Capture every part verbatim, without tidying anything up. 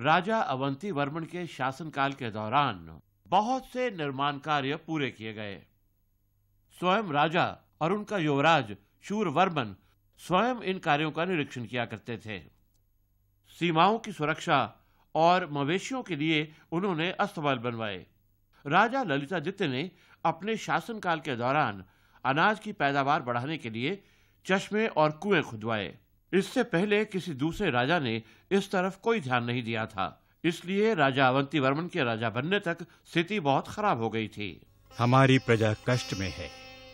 राजा अवंती वर्मन के शासनकाल के दौरान बहुत से निर्माण कार्य पूरे किए गए। स्वयं राजा और उनका युवराज शूरवर्मन स्वयं इन कार्यों का निरीक्षण किया करते थे। सीमाओं की सुरक्षा और मवेशियों के लिए उन्होंने अस्तबल बनवाए। राजा ललितादित्य ने अपने शासनकाल के दौरान अनाज की पैदावार बढ़ाने के लिए चश्मे और कुएं खुदवाए। इससे पहले किसी दूसरे राजा ने इस तरफ कोई ध्यान नहीं दिया था, इसलिए राजा अवंती वर्मन के राजा बनने तक स्थिति बहुत खराब हो गई थी। हमारी प्रजा कष्ट में है,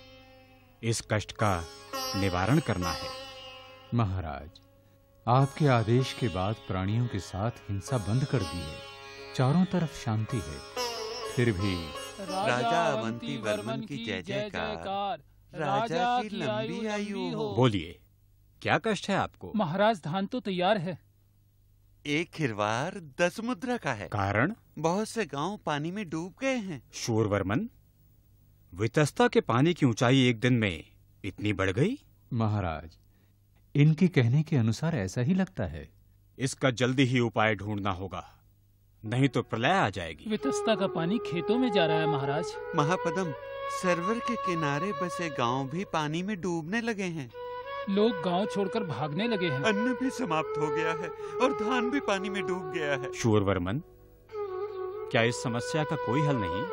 इस कष्ट का निवारण करना है। महाराज, आपके आदेश के बाद प्राणियों के साथ हिंसा बंद कर दी है, चारों तरफ शांति है। फिर भी राजा अवंती वर्मन की जय जयकार, राजा की लंबी आयु हो। बोलिए, क्या कष्ट है आपको? महाराज, धान तो तैयार है। एक खिरवार दस मुद्रा का है। कारण? बहुत से गांव पानी में डूब गए हैं। शूरवर्मन, वितस्ता के पानी की ऊंचाई एक दिन में इतनी बढ़ गई? महाराज, इनके कहने के अनुसार ऐसा ही लगता है। इसका जल्दी ही उपाय ढूंढना होगा, नहीं तो प्रलय आ जाएगी। वितस्ता का पानी खेतों में जा रहा है महाराज। महापदम, सरोवर के किनारे बसे गांव भी पानी में डूबने लगे हैं। लोग गांव छोड़कर भागने लगे हैं। अन्न भी समाप्त हो गया है और धान भी पानी में डूब गया है। शूरवर्मन, क्या इस समस्या का कोई हल नहीं?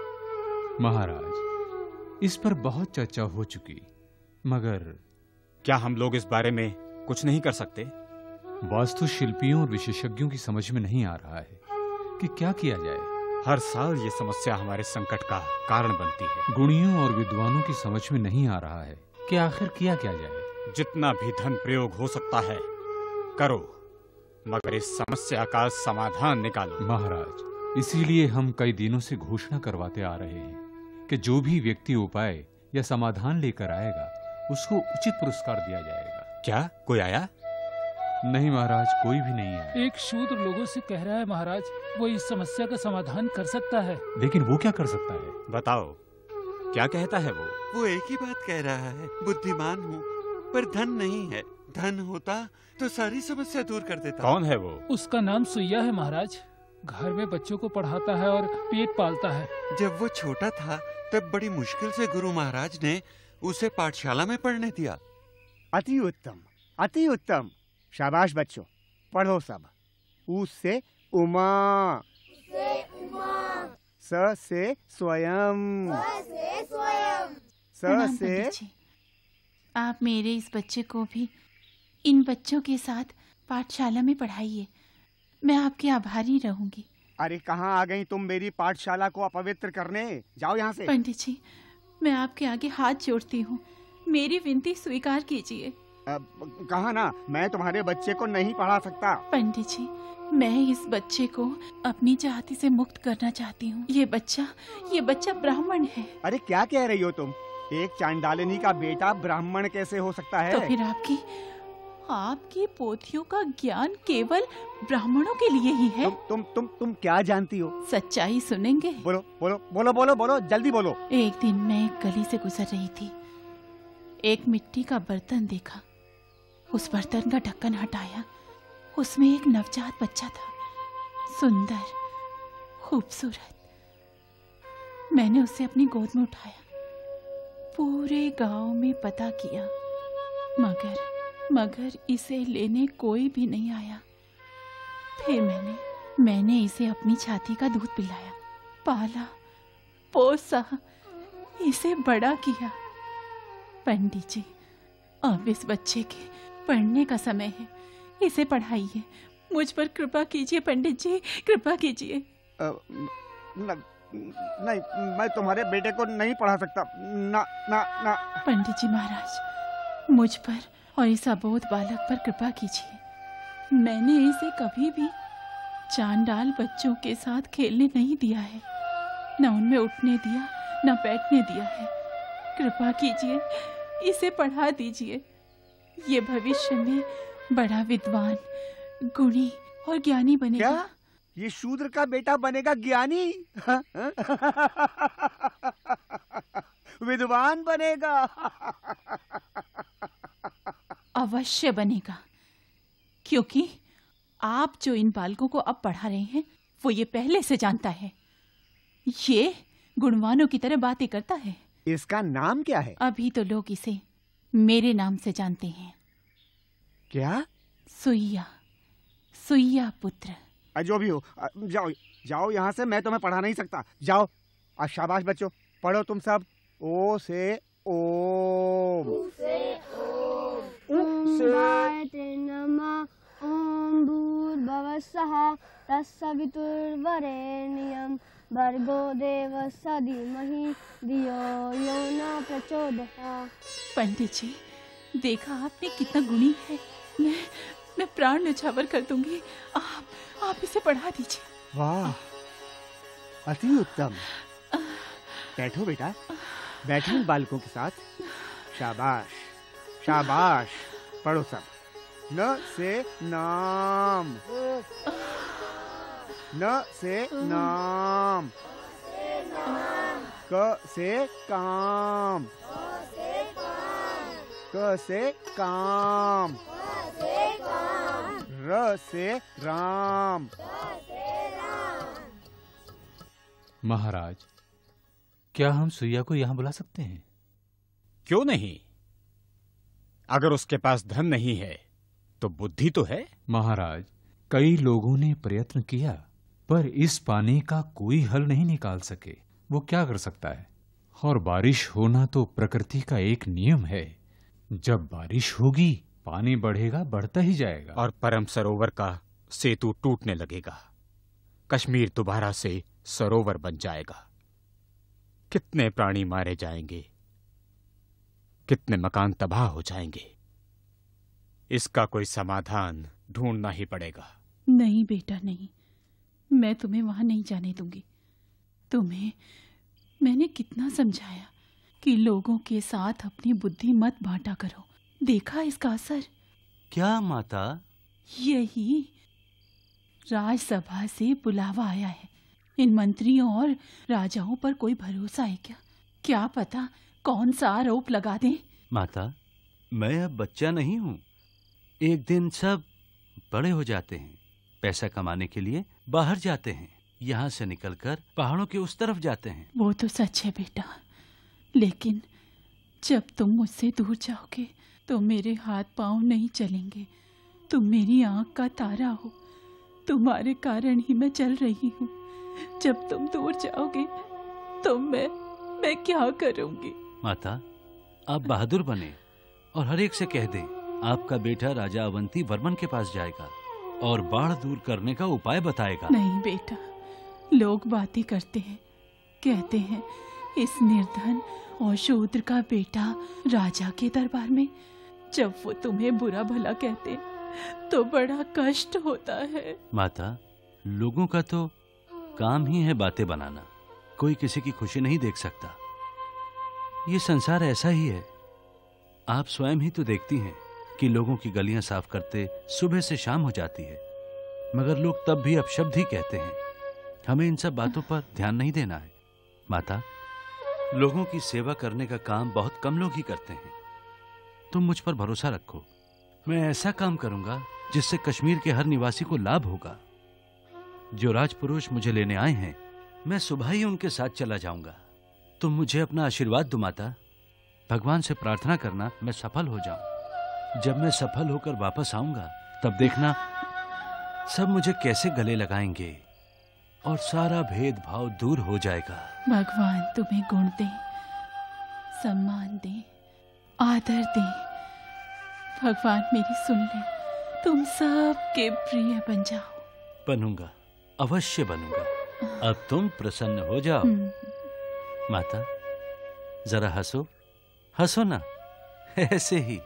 महाराज, इस पर बहुत चर्चा हो चुकी, मगर क्या हम लोग इस बारे में कुछ नहीं कर सकते? वास्तुशिल्पियों और विशेषज्ञों की समझ में नहीं आ रहा है कि क्या किया जाए। हर साल ये समस्या हमारे संकट का कारण बनती है। गुणियों और विद्वानों की समझ में नहीं आ रहा है कि आखिर किया क्या जाए। जितना भी धन प्रयोग हो सकता है करो, मगर इस समस्या का समाधान निकालो। महाराज, इसीलिए हम कई दिनों से घोषणा करवाते आ रहे हैं कि जो भी व्यक्ति उपाय या समाधान लेकर आएगा उसको उचित पुरस्कार दिया जाएगा। क्या कोई आया? नहीं महाराज, कोई भी नहीं आया। एक शूद्र लोगों से कह रहा है महाराज, वो इस समस्या का समाधान कर सकता है। लेकिन वो क्या कर सकता है? बताओ, क्या कहता है वो? वो एक ही बात कह रहा है, बुद्धिमान हूँ पर धन नहीं है। धन होता तो सारी समस्या दूर कर देता। कौन है वो? उसका नाम सुइया है महाराज। घर में बच्चों को पढ़ाता है और पेट पालता है। जब वो छोटा था तब बड़ी मुश्किल से गुरु महाराज ने उसे पाठशाला में पढ़ने दिया। अति उत्तम, अति उत्तम। शाबाश बच्चों, पढ़ो सब। उ से उमा, स से स्वयं, स से। आप मेरे इस बच्चे को भी इन बच्चों के साथ पाठशाला में पढ़ाइए, मैं आपकी आभारी रहूंगी। अरे कहाँ आ गई तुम मेरी पाठशाला को अपवित्र करने? जाओ यहाँ से। पंडित जी, मैं आपके आगे हाथ जोड़ती हूँ, मेरी विनती स्वीकार कीजिए। कहा ना, मैं तुम्हारे बच्चे को नहीं पढ़ा सकता। पंडित जी, मैं इस बच्चे को अपनी जाति से मुक्त करना चाहती हूँ। ये बच्चा ये बच्चा ब्राह्मण है। अरे क्या कह रही हो तुम? एक चांडालिनी का बेटा ब्राह्मण कैसे हो सकता है? तो फिर आपकी आपकी पोथियों का ज्ञान केवल ब्राह्मणों के लिए ही है। तुम तुम तुम तुम क्या जानती हो? सच्चाई सुनेंगे? बोलो बोलो बोलो बोलो बोलो, जल्दी बोलो। एक दिन मैं एक गली से गुजर रही थी, एक मिट्टी का बर्तन देखा। उस बर्तन का ढक्कन हटाया, उसमें एक नवजात बच्चा था, सुंदर, खूबसूरत। मैंने उसे अपनी गोद में उठाया, पूरे गांव में पता किया, मगर मगर इसे लेने कोई भी नहीं आया। फिर मैंने मैंने इसे अपनी छाती का दूध पिलाया, पाला, पोसा, इसे बड़ा किया। पंडित जी, अब इस बच्चे के पढ़ने का समय है, इसे पढ़ाइए। मुझ पर कृपा कीजिए पंडित जी, कृपा कीजिए। न, नहीं, मैं तुम्हारे बेटे को नहीं पढ़ा सकता। ना ना ना। पंडित जी महाराज, मुझ पर और इस अबोध बालक पर कृपा कीजिए। मैंने इसे कभी भी चांडाल बच्चों के साथ खेलने नहीं दिया है, न उनमें उठने दिया, न बैठने दिया है। कृपा कीजिए, इसे पढ़ा दीजिए। ये भविष्य में बड़ा विद्वान, गुणी और ज्ञानी बनेगा। क्या? ये शूद्र का बेटा बनेगा ज्ञानी? विद्वान बनेगा? अवश्य बनेगा, क्योंकि आप जो इन बालकों को अब पढ़ा रहे हैं वो ये पहले से जानता है। ये गुणवानों की तरह बातें करता है। इसका नाम क्या है? अभी तो लोग इसे मेरे नाम से जानते हैं। क्या? सुइया, सुइया पुत्र। जो भी हो, जाओ जाओ यहाँ से, मैं तुम्हें पढ़ा नहीं सकता। जाओ। आज शाबाश बच्चों, पढ़ो तुम सब। ओ से ओम, उ से नमः, ओम भूर्भुवस्सुः तत्सवितुर्वरेण्यं भर्गो देवस्य धीमहि धियो यो न प्रचोदयात्। पंडित जी, देखा आपने कितना गुणी है। मैं मैं प्राण न्यौछावर कर दूंगी। आप आप इसे पढ़ा दीजिए। वाह, अति उत्तम। बैठो बेटा, बैठो इन बालकों के साथ। शाबाश शाबाश, पढ़ो सब। न से नाम, न से नाम, क से काम, क से काम, र से राम। महाराज, क्या हम सुइया को यहाँ बुला सकते हैं? क्यों नहीं? अगर उसके पास धन नहीं है तो बुद्धि तो है। महाराज, कई लोगों ने प्रयत्न किया पर इस पानी का कोई हल नहीं निकाल सके। वो क्या कर सकता है? और बारिश होना तो प्रकृति का एक नियम है। जब बारिश होगी पानी बढ़ेगा, बढ़ता ही जाएगा और परम सरोवर का सेतु टूटने लगेगा। कश्मीर दोबारा से सरोवर बन जाएगा। कितने प्राणी मारे जाएंगे, कितने मकान तबाह हो जाएंगे। इसका कोई समाधान ढूंढना ही पड़ेगा। नहीं बेटा, नहीं, मैं तुम्हें वहां नहीं जाने दूंगी। तुम्हें मैंने कितना समझाया कि लोगों के साथ अपनी बुद्धि मत बांटा करो। देखा इसका असर? क्या माता? यही राजसभा से बुलावा आया है। इन मंत्रियों और राजाओं पर कोई भरोसा है क्या? क्या पता कौन सा आरोप लगा दें। माता, मैं अब बच्चा नहीं हूँ। एक दिन सब बड़े हो जाते हैं, पैसा कमाने के लिए बाहर जाते हैं, यहाँ से निकलकर पहाड़ों के उस तरफ जाते हैं। वो तो सच है बेटा, लेकिन जब तुम मुझसे दूर जाओगे तो मेरे हाथ पांव नहीं चलेंगे। तुम मेरी आंख का तारा हो, तुम्हारे कारण ही मैं चल रही हूँ। जब तुम दूर जाओगे तो मैं मैं क्या करूंगी? माता, आप बहादुर बने और हर एक से कह दें आपका बेटा राजा अवंती वर्मन के पास जाएगा और बाढ़ दूर करने का उपाय बताएगा। नहीं बेटा, लोग बातें करते हैं, कहते हैं इस निर्धन और शूद्र का बेटा राजा के दरबार में। जब वो तुम्हें बुरा भला कहते तो बड़ा कष्ट होता है। माता, लोगों का तो काम ही है बातें बनाना। कोई किसी की खुशी नहीं देख सकता। ये संसार ऐसा ही है। आप स्वयं ही तो देखती हैं कि लोगों की गलियां साफ करते सुबह से शाम हो जाती है, मगर लोग तब भी अपशब्द ही कहते हैं। हमें इन सब बातों पर ध्यान नहीं देना है। माता, लोगों की सेवा करने का काम बहुत कम लोग ही करते हैं। तुम मुझ पर भरोसा रखो। मैं ऐसा काम करूंगा जिससे कश्मीर के हर निवासी को लाभ होगा। जो राजपुरुष मुझे लेने आए हैं, मैं सुबह ही उनके साथ चला जाऊंगा। तुम मुझे अपना आशीर्वाद दो माता। भगवान से प्रार्थना करना मैं सफल हो जाऊं। जब मैं सफल होकर वापस आऊंगा तब देखना सब मुझे कैसे गले लगाएंगे और सारा भेदभाव दूर हो जाएगा। भगवान तुम्हें गुण दे, सम्मान दे, आदर दे। भगवान मेरी सुन ले, तुम सबके प्रिय बन जाओ। बनूंगा, अवश्य बनूंगा। अब तुम प्रसन्न हो जाओ। माता, जरा हंसो, हंसो ना, ऐसे ही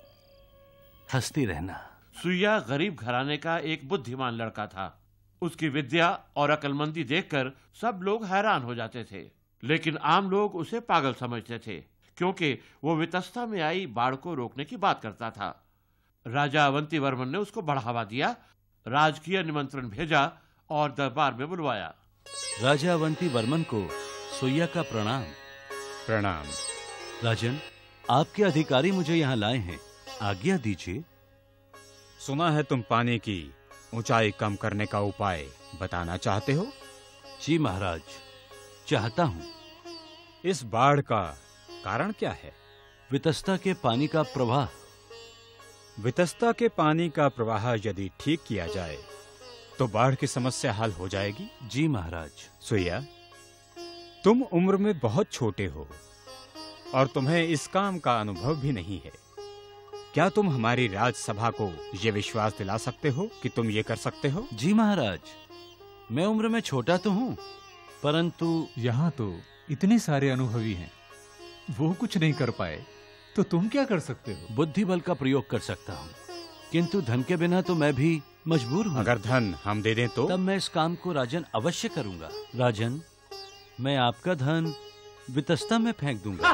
हंसती रहना। सुइया गरीब घराने का एक बुद्धिमान लड़का था। उसकी विद्या और अक्लमंदी देखकर सब लोग हैरान हो जाते थे, लेकिन आम लोग उसे पागल समझते थे क्योंकि वो वितस्ता में आई बाढ़ को रोकने की बात करता था। राजा अवंती वर्मन ने उसको बढ़ावा दिया, राजकीय निमंत्रण भेजा और दरबार में बुलवाया। राजा अवंती वर्मन को सुइया का प्रणाम। प्रणाम। राजन, आपके अधिकारी मुझे यहाँ लाए हैं, आज्ञा दीजिए। सुना है तुम पानी की ऊंचाई कम करने का उपाय बताना चाहते हो? जी महाराज, चाहता हूं। इस बाढ़ का कारण क्या है? वितस्ता के पानी का प्रवाह। वितस्ता के पानी का प्रवाह यदि ठीक किया जाए तो बाढ़ की समस्या हल हो जाएगी। जी महाराज। सुइया, तुम उम्र में बहुत छोटे हो और तुम्हें इस काम का अनुभव भी नहीं है। क्या तुम हमारी राजसभा को यह विश्वास दिला सकते हो कि तुम ये कर सकते हो? जी महाराज, मैं उम्र में छोटा तो हूँ, परंतु यहाँ तो इतने सारे अनुभवी हैं, वो कुछ नहीं कर पाए तो तुम क्या कर सकते हो? बुद्धि बल का प्रयोग कर सकता हूँ, किंतु धन के बिना तो मैं भी मजबूर हूँ। अगर धन हम दे दें तो? तब मैं इस काम को राजन अवश्य करूंगा। राजन, मैं आपका धन वितस्ता में फेंक दूंगा।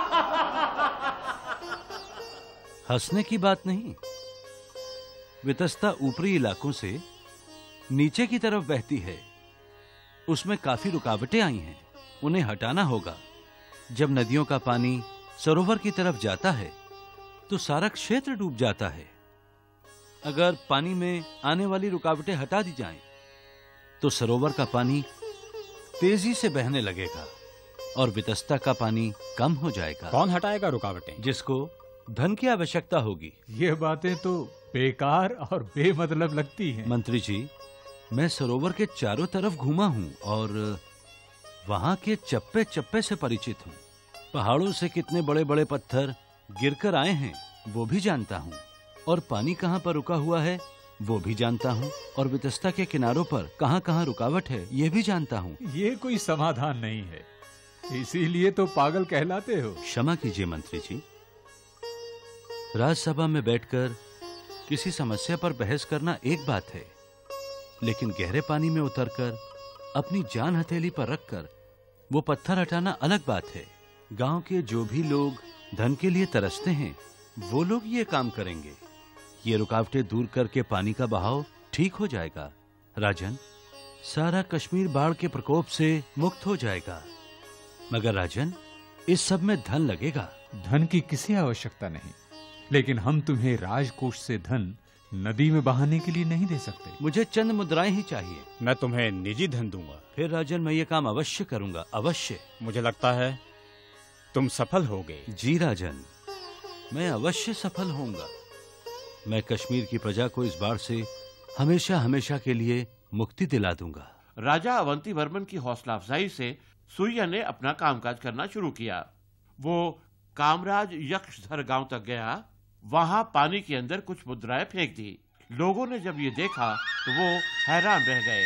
हंसने की बात नहीं। वितस्ता ऊपरी इलाकों से नीचे की तरफ बहती है, उसमें काफी रुकावटें आई हैं, उन्हें हटाना होगा। जब नदियों का पानी सरोवर की तरफ जाता है तो सारा क्षेत्र डूब जाता है। अगर पानी में आने वाली रुकावटें हटा दी जाएं, तो सरोवर का पानी तेजी से बहने लगेगा और वितस्ता का पानी कम हो जाएगा। कौन हटाएगा रुकावटें? जिसको धन की आवश्यकता होगी। ये बातें तो बेकार और बेमतलब लगती हैं। मंत्री जी, मैं सरोवर के चारों तरफ घूमा हूँ और वहां के चप्पे चप्पे से परिचित हूँ। पहाड़ों से कितने बड़े बड़े पत्थर गिरकर आए हैं वो भी जानता हूँ, और पानी कहाँ पर रुका हुआ है वो भी जानता हूँ, और वितस्ता के किनारों पर कहाँ कहाँ रुकावट है ये भी जानता हूँ। ये कोई समाधान नहीं है, इसीलिए तो पागल कहलाते हो। क्षमा कीजिए मंत्री जी, राजसभा में बैठकर किसी समस्या पर बहस करना एक बात है, लेकिन गहरे पानी में उतरकर अपनी जान हथेली पर रखकर वो पत्थर हटाना अलग बात है। गांव के जो भी लोग धन के लिए तरसते हैं वो लोग ये काम करेंगे। ये रुकावटें दूर करके पानी का बहाव ठीक हो जाएगा। राजन, सारा कश्मीर बाढ़ के प्रकोप से मुक्त हो जाएगा। मगर राजन, इस सब में धन लगेगा। धन की किसी आवश्यकता नहीं, लेकिन हम तुम्हें राजकोष से धन नदी में बहाने के लिए नहीं दे सकते। मुझे चंद मुद्राएं ही चाहिए। मैं तुम्हें निजी धन दूंगा। फिर राजन, मैं ये काम अवश्य करूंगा, अवश्य। मुझे लगता है तुम सफल होगे। जी राजन, मैं अवश्य सफल होऊंगा। मैं कश्मीर की प्रजा को इस बाढ़ से हमेशा हमेशा के लिए मुक्ति दिला दूंगा। राजा अवंती वर्मन की हौसला अफजाई से सुइया ने अपना कामकाज करना शुरू किया। वो कामराज यक्षधर गांव तक गया, वहां पानी के अंदर कुछ मुद्राएं फेंक दी। लोगों ने जब ये देखा तो वो हैरान रह गए।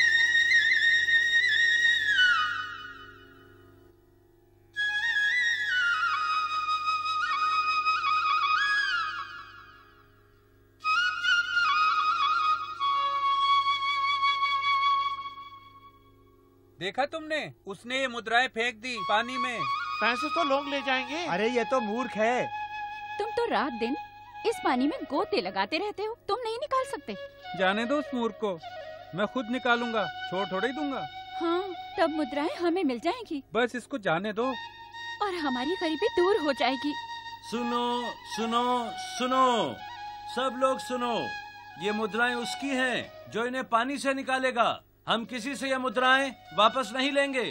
देखा तुमने, उसने ये मुद्राएं फेंक दी पानी में। पैसे तो लोग ले जाएंगे। अरे ये तो मूर्ख है। तुम तो रात दिन इस पानी में गोते लगाते रहते हो, तुम नहीं निकाल सकते। जाने दो उस मूर्ख को, मैं खुद निकालूंगा, छोड़ थोड़ा ही दूंगा। हाँ, तब मुद्राएं हमें मिल जाएंगी। बस इसको जाने दो और हमारी गरीबी दूर हो जाएगी। सुनो सुनो सुनो, सब लोग सुनो, ये मुद्राएं उसकी हैं जो इन्हें पानी से निकालेगा। हम किसी से ये मुद्राएं वापस नहीं लेंगे।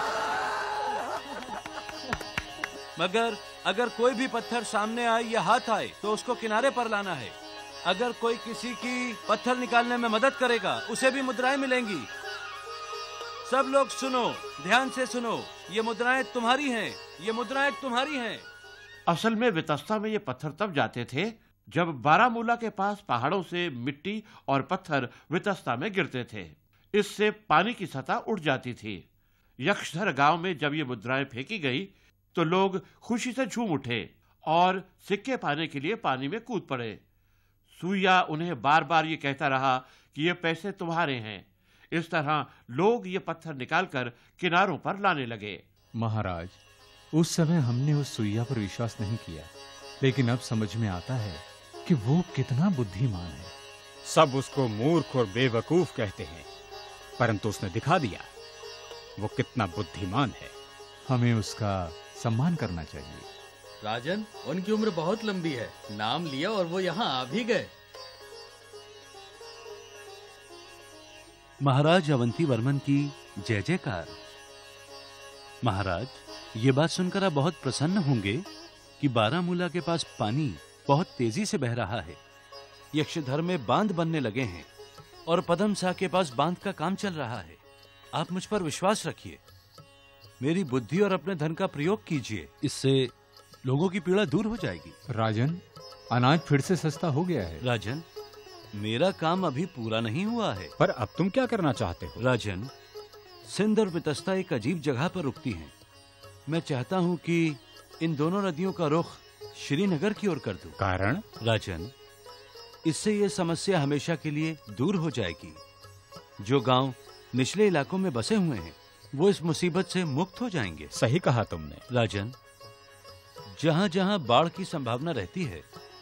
मगर अगर कोई भी पत्थर सामने आए या हाथ आए तो उसको किनारे पर लाना है। अगर कोई किसी की पत्थर निकालने में मदद करेगा उसे भी मुद्राएं मिलेंगी। सब लोग सुनो, ध्यान से सुनो, ये मुद्राएं तुम्हारी हैं, ये मुद्राएं तुम्हारी हैं। असल में वितस्ता में ये पत्थर तब जाते थे जब बारामूला के पास पहाड़ों से मिट्टी और पत्थर वितस्ता में गिरते थे। इससे पानी की सतह उठ जाती थी। यक्षधर गांव में जब ये मुद्राएं फेंकी गई तो लोग खुशी से झूम उठे और सिक्के पाने के लिए पानी में कूद पड़े। सुइया उन्हें बार बार ये कहता रहा कि ये पैसे तुम्हारे हैं। इस तरह लोग ये पत्थर निकालकर किनारों पर लाने लगे। महाराज, उस समय हमने उस सुइया पर विश्वास नहीं किया, लेकिन अब समझ में आता है कि वो कितना बुद्धिमान है। सब उसको मूर्ख और बेवकूफ कहते हैं, परंतु उसने दिखा दिया वो कितना बुद्धिमान है। हमें उसका सम्मान करना चाहिए। राजन, उनकी उम्र बहुत लंबी है, नाम लिया और वो यहाँ आ भी गए। महाराज अवंती वर्मन की जय जयकार। महाराज, ये बात सुनकर आप बहुत प्रसन्न होंगे कि बारामूला के पास पानी बहुत तेजी से बह रहा है। यक्षधर में बांध बनने लगे हैं और पदमसा के पास बांध का काम चल रहा है। आप मुझ पर विश्वास रखिए, मेरी बुद्धि और अपने धन का प्रयोग कीजिए, इससे लोगों की पीड़ा दूर हो जाएगी। राजन, अनाज फिर से सस्ता हो गया है। राजन, मेरा काम अभी पूरा नहीं हुआ है। पर अब तुम क्या करना चाहते हो? राजन, सिंध और वितस्ता एक अजीब जगह पर रुकती हैं। मैं चाहता हूँ कि इन दोनों नदियों का रुख श्रीनगर की ओर कर दूं। कारण? राजन, इससे ये समस्या हमेशा के लिए दूर हो जाएगी। जो गांव निचले इलाकों में बसे हुए हैं वो इस मुसीबत से मुक्त हो जाएंगे। सही कहा तुमने। राजन, जहां जहां बाढ़ की संभावना रहती है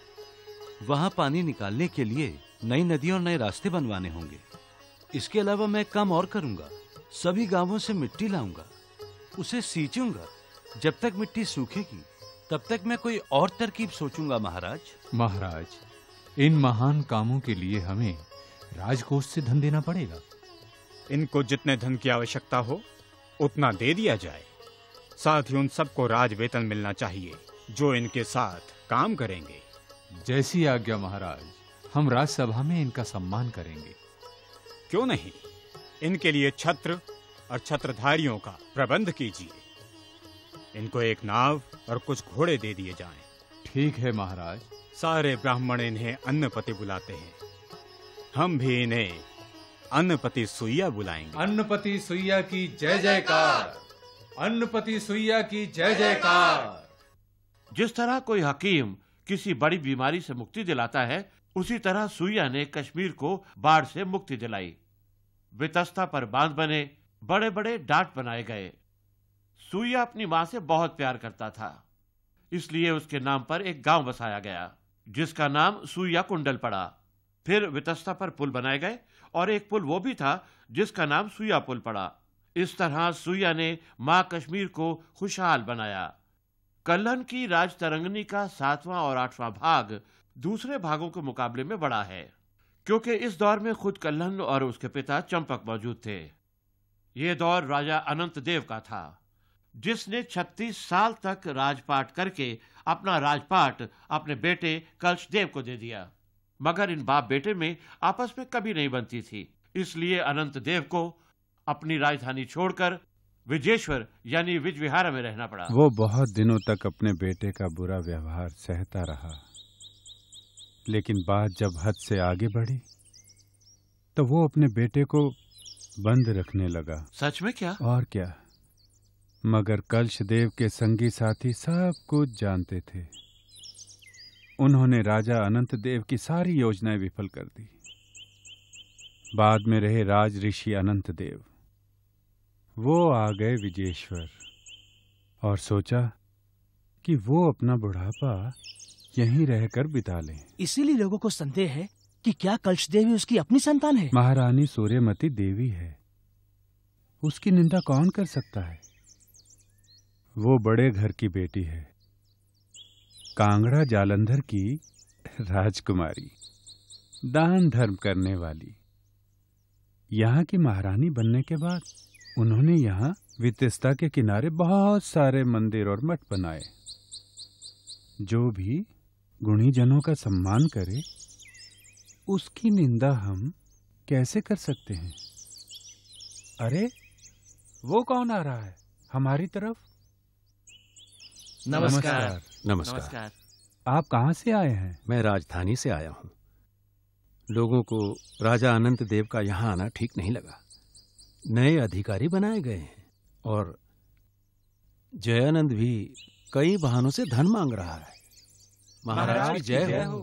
वहां पानी निकालने के लिए नई नदियों और नए रास्ते बनवाने होंगे। इसके अलावा मैं काम और करूंगा। सभी गांवों से मिट्टी लाऊंगा, उसे सींचूंगा। जब तक मिट्टी सूखेगी तब तक मैं कोई और तरकीब सोचूंगा। महाराज महाराज, इन महान कामों के लिए हमें राजकोष से धन देना पड़ेगा। इनको जितने धन की आवश्यकता हो उतना दे दिया जाए। साथ ही उन सबको राज वेतन मिलना चाहिए जो इनके साथ काम करेंगे। जैसी आज्ञा महाराज, हम राज्यसभा में इनका सम्मान करेंगे। क्यों नहीं, इनके लिए छत्र और छत्रधारियों का प्रबंध कीजिए। इनको एक नाव और कुछ घोड़े दे दिए जाएं। ठीक है महाराज। सारे ब्राह्मण इन्हें अन्नपति बुलाते हैं, हम भी इन्हें अन्नपति सुइया बुलाएंगे। अन्नपति सुइया की जय जयकार। अन्नपति सुइया की जय जयकार। जिस तरह कोई हकीम किसी बड़ी बीमारी से मुक्ति दिलाता है, उसी तरह सुइया ने कश्मीर को बाढ़ से मुक्ति दिलाई। वितस्ता पर बांध बने, बड़े बड़े डाट बनाए गए। सुइया अपनी मां से बहुत प्यार करता था, इसलिए उसके नाम पर एक गांव बसाया गया जिसका नाम सुइया कुंडल पड़ा। फिर वितस्ता पर पुल बनाए गए और एक पुल वो भी था जिसका नाम सुइया पुल पड़ा। इस तरह सुइया ने मां कश्मीर को खुशहाल बनाया। कल्हन की राज तरंगनी का सातवां और आठवां भाग दूसरे भागों के मुकाबले में बड़ा है, क्योंकि इस दौर में खुद कल्हन और उसके पिता चंपक मौजूद थे। यह दौर राजा अनंत देव का था, जिसने छत्तीस साल तक राजपाट करके अपना राजपाट अपने बेटे कल्शदेव को दे दिया। मगर इन बाप बेटे में आपस में कभी नहीं बनती थी, इसलिए अनंत देव को अपनी राजधानी छोड़कर विजेश्वर यानी विजविहार में रहना पड़ा। वो बहुत दिनों तक अपने बेटे का बुरा व्यवहार सहता रहा, लेकिन बात जब हद से आगे बढ़ी तो वो अपने बेटे को बंद रखने लगा। सच में? क्या? और क्या, मगर कल्शदेव के संगी साथी सब कुछ जानते थे। उन्होंने राजा अनंत देव की सारी योजनाएं विफल कर दी। बाद में रहे राज ऋषि अनंत देव, वो आ गए विजेश्वर और सोचा कि वो अपना बुढ़ापा यहीं रहकर बिता लें। इसीलिए लोगों को संदेह है कि क्या कल्शदेवी उसकी अपनी संतान है। महारानी सूर्यमती देवी है, उसकी निंदा कौन कर सकता है। वो बड़े घर की बेटी है, कांगड़ा जालंधर की राजकुमारी, दान धर्म करने वाली। यहाँ की महारानी बनने के बाद उन्होंने यहाँ वितस्ता के किनारे बहुत सारे मंदिर और मठ बनाए। जो भी गुणी जनों का सम्मान करे उसकी निंदा हम कैसे कर सकते हैं। अरे वो कौन आ रहा है हमारी तरफ? नमस्कार। नमस्कार। नमस्कार। आप कहाँ से आए हैं? मैं राजधानी से आया हूँ। लोगों को राजा अनंत देव का यहाँ आना ठीक नहीं लगा। नए अधिकारी बनाए गए हैं और जयानंद भी कई बहानों से धन मांग रहा है। महाराज की जय हो।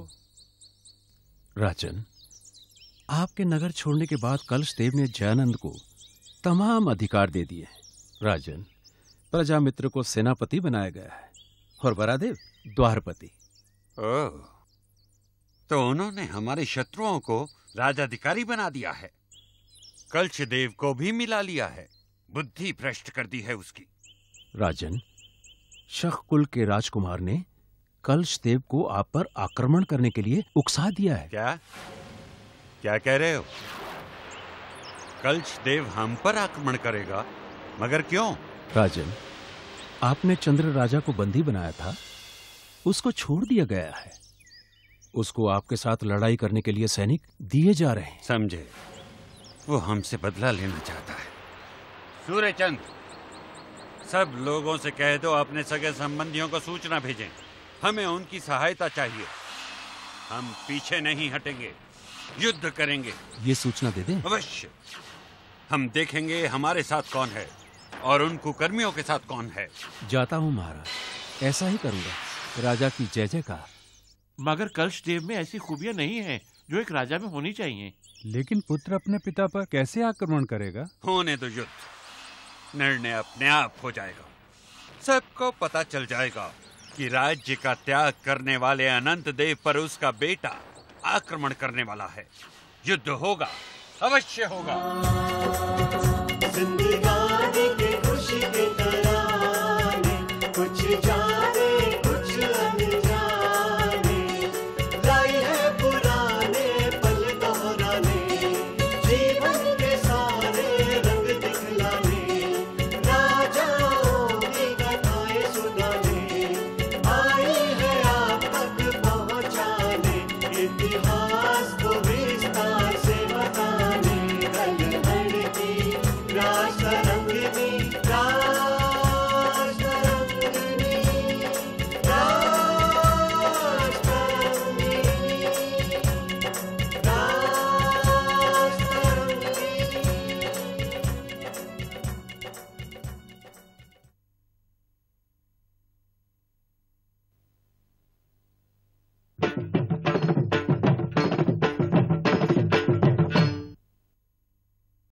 राजन, आपके नगर छोड़ने के बाद कल्शदेव ने जयानंद को तमाम अधिकार दे दिए हैं। राजन, प्रजामित्र को सेनापति बनाया गया है और बरादेव द्वारपति। ओह, तो उन्होंने हमारे शत्रुओं को राजाधिकारी बना दिया है। कल्शदेव को भी मिला लिया है। बुद्धि भ्रष्ट कर दी है उसकी। राजन, शक कुल के राजकुमार ने कल्शदेव को आप पर आक्रमण करने के लिए उकसा दिया है। क्या क्या कह रहे हो? कलश देव हम पर आक्रमण करेगा, मगर क्यों? राजन, आपने चंद्र राजा को बंदी बनाया था, उसको छोड़ दिया गया है। उसको आपके साथ लड़ाई करने के लिए सैनिक दिए जा रहे हैं। समझे, वो हमसे बदला लेना चाहता है। सूर्यचंद, सब लोगों से कह दो अपने सगे संबंधियों को सूचना भेजें। हमें उनकी सहायता चाहिए। हम पीछे नहीं हटेंगे, युद्ध करेंगे। ये सूचना दे दें? अवश्य। हम देखेंगे हमारे साथ कौन है और उन कुकर्मियों के साथ कौन है। जाता हूँ महाराज, ऐसा ही करूंगा। राजा की जय जयकार। मगर कलश देव में ऐसी खूबियां नहीं हैं जो एक राजा में होनी चाहिए। लेकिन पुत्र अपने पिता पर कैसे आक्रमण करेगा? होने दो युद्ध, निर्णय अपने आप हो जाएगा। सबको पता चल जाएगा कि राज्य का त्याग करने वाले अनंत देव पर उसका बेटा आक्रमण करने वाला है। युद्ध होगा, अवश्य होगा। जिंदगानी के खुशी के तराने कुछ जा